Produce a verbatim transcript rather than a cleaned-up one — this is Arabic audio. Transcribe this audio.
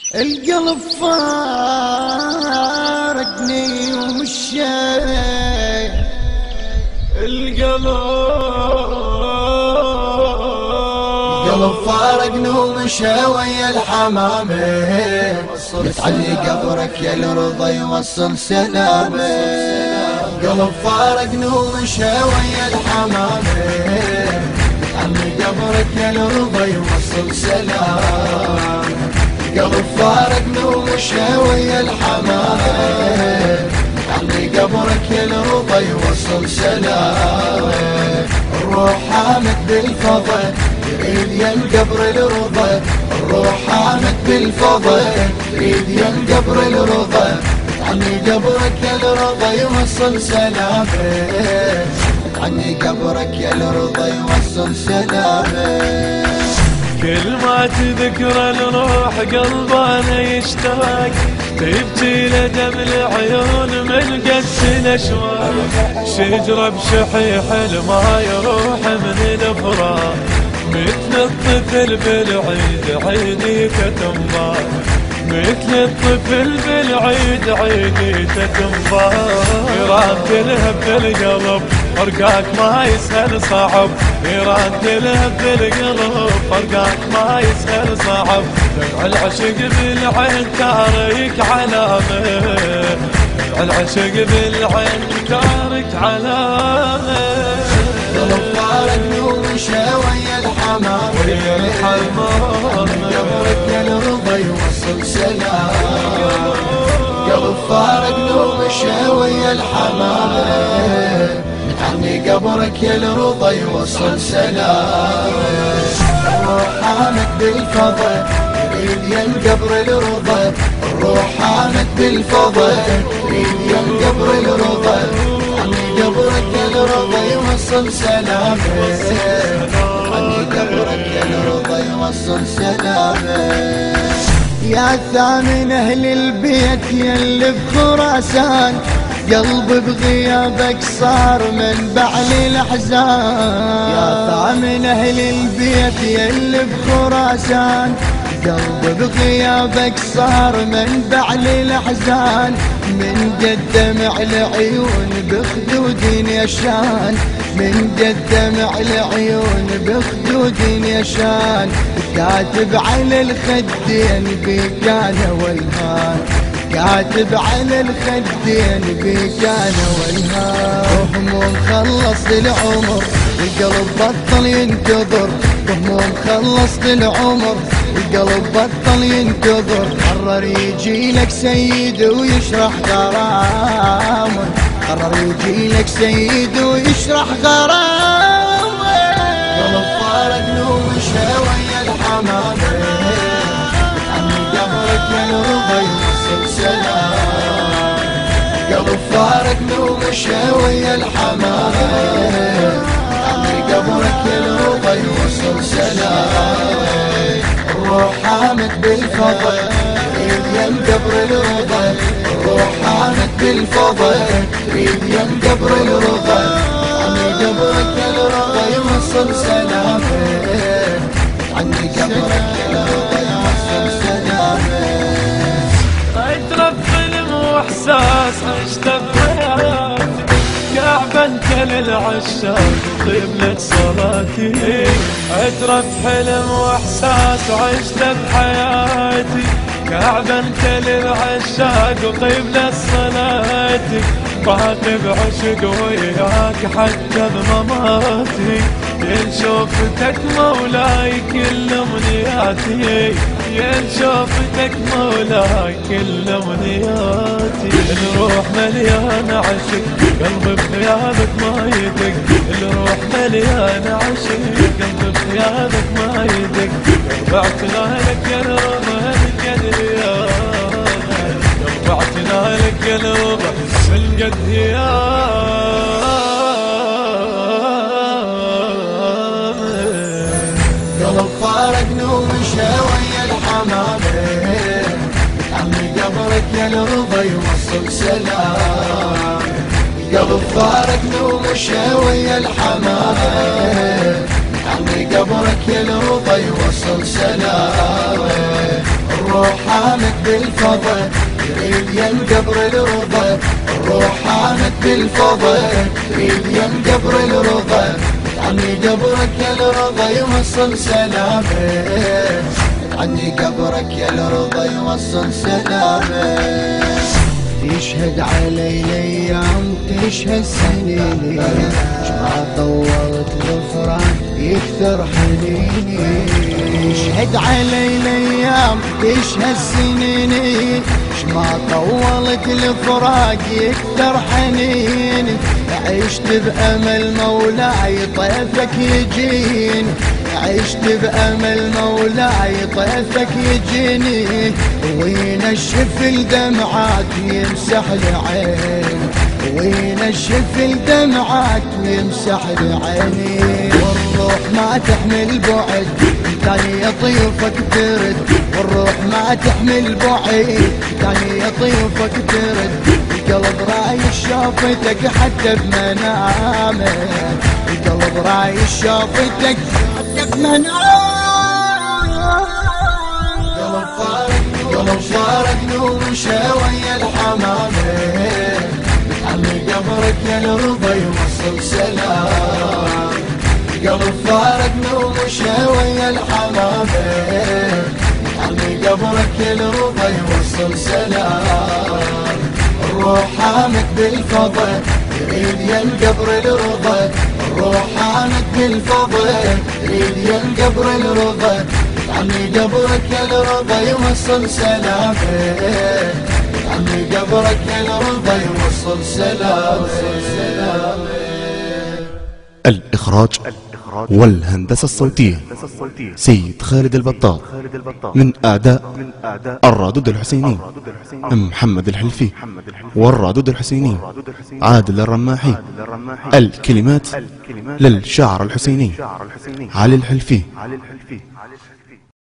القلب فارقني ومشى، القلب القلب فارقني ومشى ويا الحمامة، متعلي قبرك يا الرضا يوصل سلامه. القلب فارقني ومشى ويا الحمامة، متعلي قبرك يا الرضا يوصل سلامه. قلب فارقني ومشى ويا الحمامة، علي قبرك يا الرضا يوصل سلامه. الروح حامد بالفضا يريد يا القبر الرضا، الروح حامد بالفضا يريد يا القبر الرضا، علي قبرك يا الرضا يوصل سلامه. علي قبرك يا الرضا يوصل سلامه. كل ما تذكر الروح قلبنا يشتاق، تبكي لدم العيون من قس الاشواق. شجرة بشحيح الماء يروح من الافراح، مثل الطفل بالعيد عيديته تنباح، مثل الطفل بالعيد عيديته تنباح. يراد تلهب بالقلب فرقاك ما يسهل صعب، يراد تلهب بالقلب فرقاك ما يسهل صعب. دمع العشق بالعين تارك علامه، دمع العشق بالعين تارك علامه. قلب فارقني ومشى ويا الحمامة، ويا الحمامة قبرك يا الرضا يوصل سلامه. قلب فارقني ومشى ويا الحمامة، متعني قبرك يا الرضا يوصل سلامه. الروح حامد بالفضا يريد يا القبر الرضا، الروح حامد بالفضا يريد يا القبر الرضا، متعني قبرك يا الرضا يوصل سلامه. متعني قبرك يا الرضا يوصل سلامه. يا ثامن اهل البيت يا اللي بخراسان، قلبي بغيابك صار منبع للأحزان. يا ثامن أهل البيت يا اللي بخراسان، قلبي بغيابك صار منبع للأحزان. من قد دمع العيون بخدود يشان، من قد دمع العيون بخدود يشان. كاتب على الخدين بك انا والهان، كاتب على الخدين بك انا والهان. هموم خلص العمر القلب بطل ينتظر، هموم خلص العمر القلب بطل ينتظر. قرر يجي لك سيد ويشرح غرامه، قرر يجي لك سيد ويشرح غرامه. قلب فارقني ومشى ويا الحمامة، متعني قبرك يا الرضا يوصل سلامه. قلب فارقني ومشى ويا الحمامة، متعني قبرك يا الرضا يوصل سلامه. الروح حامد بالفضا يريد يا القبر الرضا، الروح حامد بالفضا يريد يا القبر الرضا، متعني قبرك يا الرضا يوصل سلامه. متعني قبرك يا الرضا يوصل سلامه. اجرب فيلم واحساس عشته بحياتي، كعبة انت للعشاق وقبلة صلاتي. اجرب حلم واحساس عشته بحياتي، كعبة انت للعشاق وقبلة صلاتي. باقي بعشق وياك حتى بمماتي، يا شوفتك مولاي كل امنياتي، يا شوفتك مولاي كل امنياتي. الروح مليانة عشق قلبي بغيابك ما يدق، الروح مليانة عشق قلبي بغيابك ما يدق. رفعتنا لك يا الرضا القد هيام، رفعتنا لك يا الرضا القد هيام. قلب فارقني ومشى ويا الحمامة، متعني قبرك يا الرضا يوصل سلامه. قلب فارقني ومشى ويا الحمامة، متعني قبرك يا الرضا يوصل سلامه. الروح حامد بالفضل يريد ينقبر الرضا الروح حامد بالفضل يريد ينقبر الرضا عني قبرك يا الرضا يوصل سلامك عني قبرك يا الرضا يوصل سلامك تشهد علي الايام تشهد سنيني ما طولت الفراق يكثر حنيني تشهد علي الايام تشهد سنيني ما طولت الفراق يكثر حنيني عشت بأمل مولاي طيفك يجيني عشت بأمل مولاي طيفك يجيني وينشف الدمعات ويمسح العين وينشف الدمعات ويمسح العين والروح ما تحمل بعد تاني يطيفك ترد والروح ما تحمل بعد تاني يطيفك ترد القلب رايش شافتك حتى بمنامه القلب رايش شافتك حتى بمنامه قلب فارق قلب فارق نوشه ويا الحمامه عمي قبرك يا الرضا يوصل سلام قلب فارق نوشه ويا الحمامه عمي قبرك يا الرضا يوصل سلام الروح حامد بالفضل يريد ينقبر الرضا الروح حامد بالفضل يريد ينقبر الرضا عمي قبرك يا الرضا يوصل سلامك عمي قبرك يا الرضا يوصل سلامك. الإخراج والهندسة الصوتية سيد خالد البطار. من أعداء الرادود الحسيني محمد الحلفي، والرادود الحسيني عادل الرماحي. الكلمات للشاعر الحسيني علي الحلفي.